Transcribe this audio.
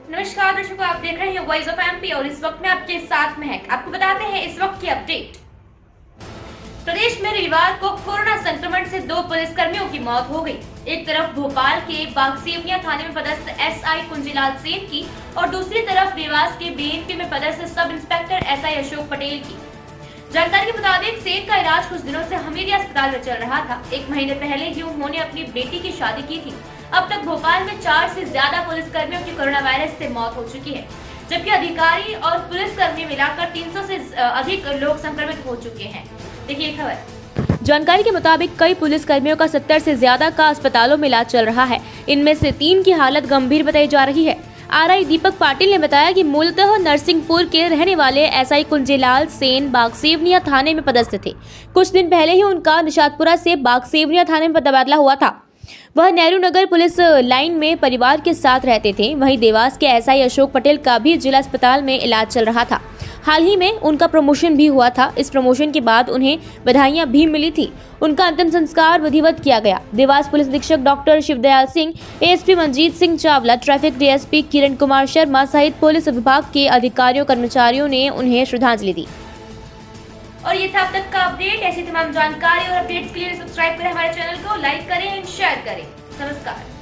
नमस्कार दर्शकों, आप देख रहे हैं वॉइस ऑफ एमपी और इस वक्त में आपके साथ में है। आपको बताते हैं इस वक्त की अपडेट। प्रदेश में रविवार को कोरोना संक्रमण से 2 पुलिसकर्मियों की मौत हो गई। एक तरफ भोपाल के बागसेवनिया थाने में पदस्थ एसआई कुंजीलाल सेन की और दूसरी तरफ देवास के बीएनपी में पदस्थ sub inspector SI Ashok Patel की। जानकारी के मुताबिक सेन का इलाज कुछ दिनों से हमीरपुर अस्पताल में चल रहा था। 1 महीने पहले ही उन्होंने अपनी बेटी की शादी की थी। अब तक भोपाल में 4 से ज्यादा पुलिसकर्मियों की कोरोना वायरस से मौत हो चुकी है, जबकि अधिकारी और पुलिसकर्मी मिलाकर 300 से अधिक लोग संक्रमित हो चुके हैं। देखिए खबर। जानकारी के मुताबिक कई पुलिसकर्मियों का 70 से ज्यादा का अस्पतालों में इलाज चल रहा है। इनमें से 3 की हालत गंभीर बताई जा रही है। आरआई दीपक पाटिल ने बताया कि मूलतः नरसिंहपुर के रहने वाले एसआई कुंजीलाल सेन बागसेवनिया थाने में पदस्थ थे। कुछ दिन पहले ही उनका निशातपुरा से बागसेवनिया थाने में तबादला हुआ था। वह नेहरू नगर पुलिस लाइन में परिवार के साथ रहते थे। वहीं देवास के एसआई अशोक पटेल का भी जिला अस्पताल में इलाज चल रहा था। हाल ही में उनका प्रमोशन भी हुआ था। इस प्रमोशन के बाद उन्हें बधाइयां भी मिली थी। उनका अंतिम संस्कार विधिवत किया गया। देवास पुलिस अधीक्षक doctor Shivdayal Singh, ASP Manjeet Singh Chawla, traffic DSP Kiran Kumar Sharma सहित पुलिस विभाग के अधिकारियों कर्मचारियों ने उन्हें श्रद्धांजलि दी। और ये था अब तक का अपडेट। ऐसी तमाम जानकारी और अपडेट्स के लिए सब्सक्राइब करें हमारे चैनल को, लाइक करें एंड शेयर करें। नमस्कार।